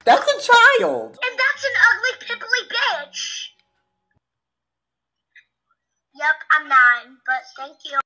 That's a child. And that's an ugly, pimply bitch. Yep, I'm 9, but thank you.